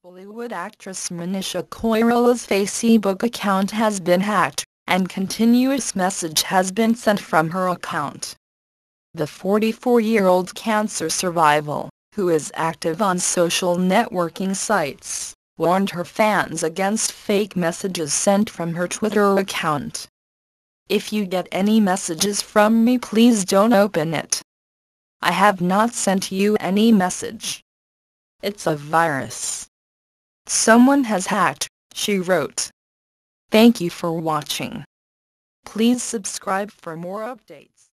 Bollywood actress Manisha Koirala's Facebook account has been hacked, and continuous message has been sent from her account. The 44-year-old cancer survivor, who is active on social networking sites, warned her fans against fake messages sent from her Twitter account. "If you get any messages from me, please don't open it. I have not sent you any message. It's a virus. Someone has hacked," she wrote. "Thank you for watching. Please subscribe for more updates."